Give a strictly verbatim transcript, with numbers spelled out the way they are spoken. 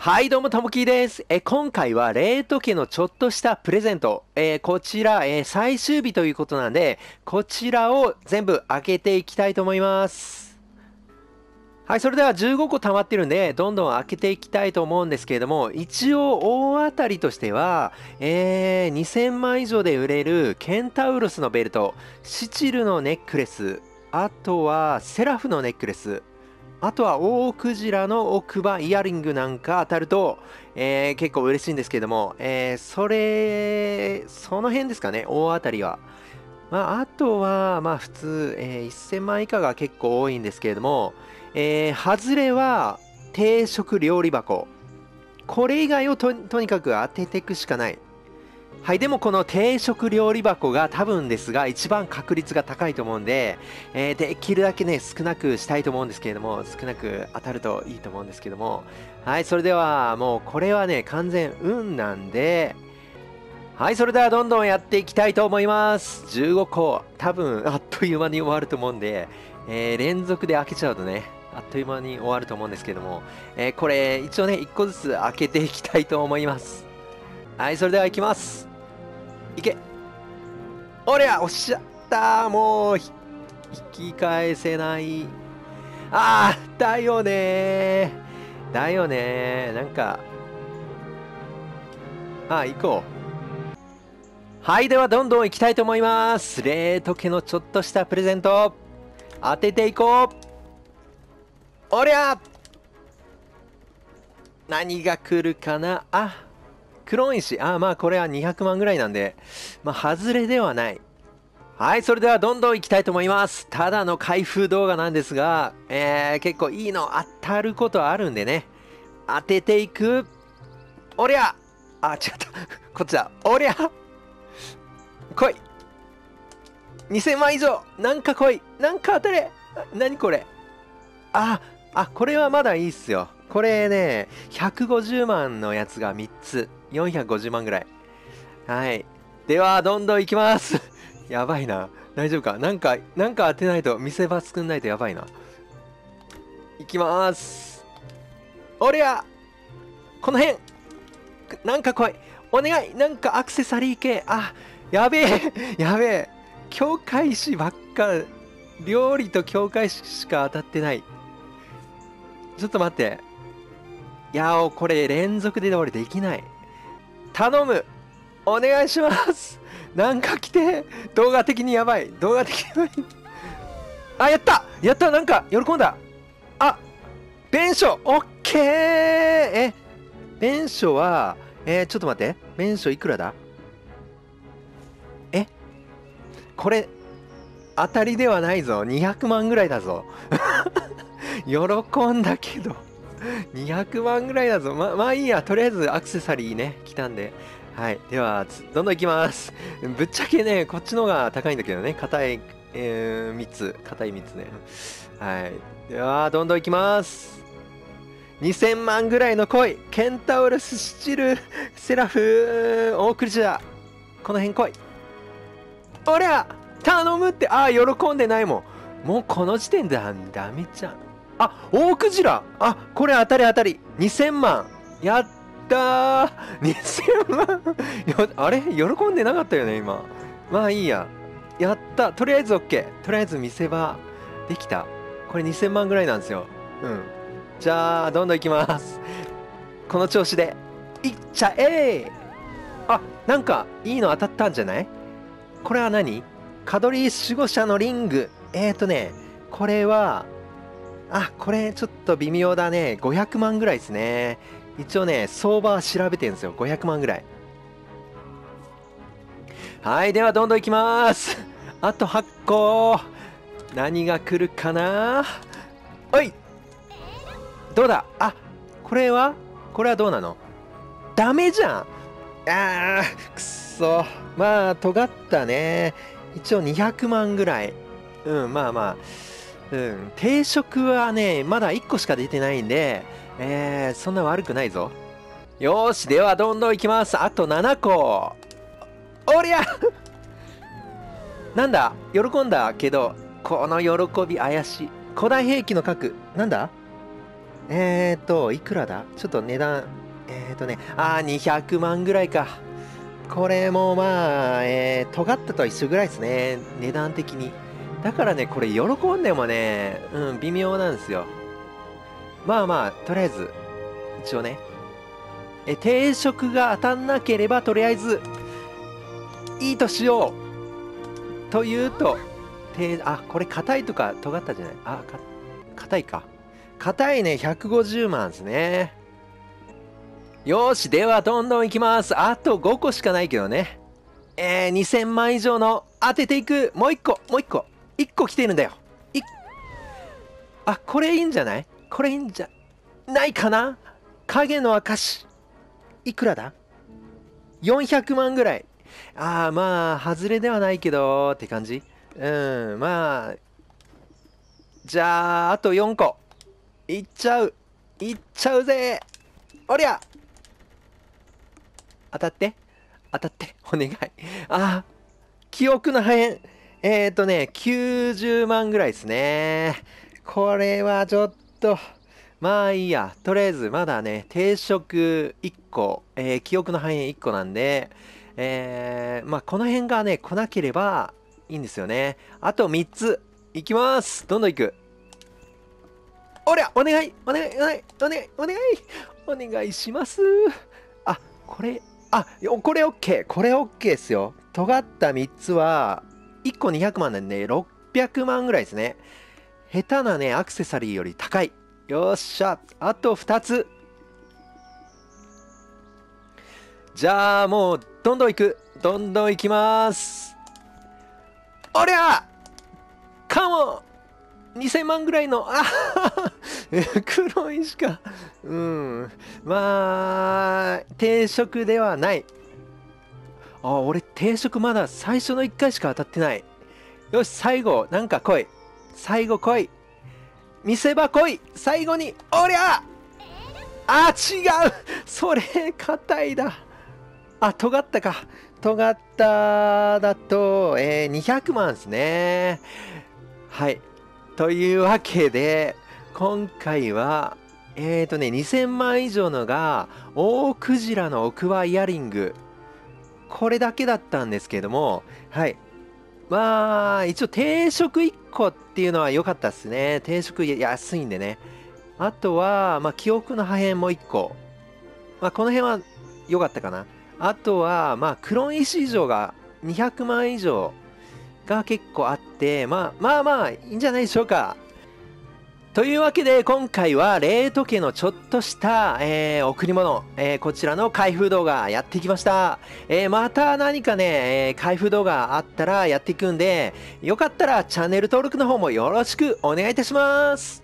はい、どうも、ともきーです。え、今回は、レート家のちょっとしたプレゼント。えーこちら、えー最終日ということなんで、こちらを全部開けていきたいと思います。はい、それではじゅうごこ溜まってるんで、どんどん開けていきたいと思うんですけれども、一応、大当たりとしては、えー、にせんまん以上で売れるケンタウロスのベルト、シチルのネックレス、あとは、セラフのネックレス、あとは大クジラの奥歯イヤリングなんか当たると、えー結構嬉しいんですけれども、えーそれ、その辺ですかね、大当たりは。まあ、あとは、まあ普通、えーせんまん以下が結構多いんですけれども、えー、外れは定食料理箱。これ以外をと、とにかく当てていくしかない。はい、でもこの定食料理箱が多分ですが一番確率が高いと思うんで、えーできるだけね少なくしたいと思うんですけれども、少なく当たるといいと思うんですけども、はい、それではもうこれはね完全運なんで、はい、それではどんどんやっていきたいと思います。じゅうごこ多分あっという間に終わると思うんで、えー連続で開けちゃうとねあっという間に終わると思うんですけども、えーこれ一応ねいっこずつ開けていきたいと思います。はい、それではいきます。いけ。おりゃ、おっしゃったもう、ひ引き返せない。ああ、だよねー。だよねー。なんか、ああ、行こう。はい、ではどんどん行きたいと思います。レート家のちょっとしたプレゼント。当てていこう。おりゃ、何が来るかなあ、クローン石。ああ、まあこれはにひゃくまんぐらいなんで、まあ外れではない。はい、それではどんどん行きたいと思います。ただの開封動画なんですが、えー、結構いいの当たることあるんでね。当てていく。おりゃあ、違った。こっちだ。おりゃ来い !にせん 万以上なんか来いなんか当たれなにこれあ、あ、これはまだいいっすよ。これね、ひゃくごじゅうまんのやつがみっつ。よんひゃくごじゅうまんぐらい。はい。では、どんどん行きます。やばいな。大丈夫かなんか、なんか当てないと、見せ場作んないとやばいな。行きまーす。おりゃこの辺なんか来いお願いなんかアクセサリー系あ、やべえやべえ境界石ばっか、料理と境界石しか当たってない。ちょっと待って。いやー、これ連続で俺できない。頼むお願いしますなんか来て動画的にやばい動画的にやばいあ、やったやったなんか喜んだあ、弁償オッケーえ、弁償は、えー、ちょっと待って。弁償いくらだえこれ、当たりではないぞ。にひゃくまんぐらいだぞ。喜んだけど。にひゃくまんぐらいだぞ。ま、まあいいや。とりあえずアクセサリーね、来たんで。はい。では、どんどんいきます。ぶっちゃけね、こっちの方が高いんだけどね。硬い、えー、みっつ。硬いみっつね。はい。では、どんどんいきます。にせんまんぐらいの恋ケンタウロス、シチル、セラフ、オークリジャー。この辺来い。おりゃ頼むって、ああ、喜んでないもん。もうこの時点でダメじゃん。あ、オークジラあ、これ当たり当たり。にせんまん。やったー。にせんまんよ。あれ喜んでなかったよね、今。まあいいや。やった。とりあえず OK。とりあえず見せ場できた。これにせんまんぐらいなんですよ。うん。じゃあ、どんどんいきます。この調子で、いっちゃえーあ、なんか、いいの当たったんじゃない？これは何？カドリー守護者のリング。えーとね、これは、あ、これちょっと微妙だね。ごひゃくまんぐらいですね。一応ね、相場は調べてるんですよ。ごひゃくまんぐらい。はい、ではどんどんいきます。あとはっこ。何が来るかな？おいどうだあ、これはこれはどうなの？ダメじゃんあー、くっそ。まあ、尖ったね。一応にひゃくまんぐらい。うん、まあまあ。うん、定食はね、まだいっこしか出てないんで、えー、そんな悪くないぞ。よーし、ではどんどんいきます。あとななこ。おりゃなんだ喜んだけど、この喜び怪しい。古代兵器の核。なんだえーと、いくらだちょっと値段、えーとね、あー、にひゃくまんぐらいか。これもまあ、えー、尖ったとは一緒ぐらいですね。値段的に。だからね、これ喜んでもね、うん、微妙なんですよ。まあまあ、とりあえず、一応ね。え、定食が当たんなければ、とりあえず、いいとしよう。というと、てあ、これ硬いとか尖ったじゃない。あ、か、硬いか。硬いね、ひゃくごじゅうまんですね。よーし、ではどんどんいきます。あとごこしかないけどね。えー、にせんまん以上の当てていく。もういっこ、もういっこ。いっこ来てるんだよ。いあ、これいいんじゃない？これいいんじゃないかな？影の証。いくらだ？ よんひゃく 万ぐらい。ああ、まあ、外れではないけど、って感じ。うん、まあ、じゃあ、あとよんこ。いっちゃう。いっちゃうぜ。おりゃ当たって。当たって。お願い。ああ、記憶の破片。えーとね、きゅうじゅうまんぐらいですね。これはちょっと、まあいいや。とりあえず、まだね、定食いっこ、えー記憶の破片いっこなんで、えー、まあこの辺がね、来なければいいんですよね。あとみっつ。いきます。どんどんいく。おりゃお願いお願いお願いお願いお願いお願いします。あ、これ、あ、よこれ OK。これ OK っすよ。尖ったみっつは、いっこにひゃくまんなんで、ろっぴゃくまんぐらいですね。下手なね、アクセサリーより高い。よっしゃ。あとふたつ。じゃあ、もう、どんどんいく。どんどんいきます。おりゃカモにせんまんぐらいの、あはは黒石か。うん。まあ、定食ではない。あ、俺定食まだ最初のいっかいしか当たってない。よし、最後、なんか来い。最後来い。見せ場来い。最後に、おりゃあ、違うそれ、硬いだ。あ、尖ったか。尖っただと、えー、にひゃくまんですね。はい。というわけで、今回は、えーとね、にせんまん以上のが、大クジラの奥歯イヤリング。これだけだったんですけども、はい。まあ、一応定食いっこっていうのは良かったですね。定食安いんでね。あとは、まあ、記憶の破片もいっこ。まあ、この辺は良かったかな。あとは、まあ、クロン石以上がにひゃくまん以上が結構あって、まあまあまあ、いいんじゃないでしょうか。というわけで、今回は、レート家のちょっとした、えー、贈り物、えー、こちらの開封動画やってきました。えー、また何かね、えー、開封動画あったらやっていくんで、よかったらチャンネル登録の方もよろしくお願いいたします。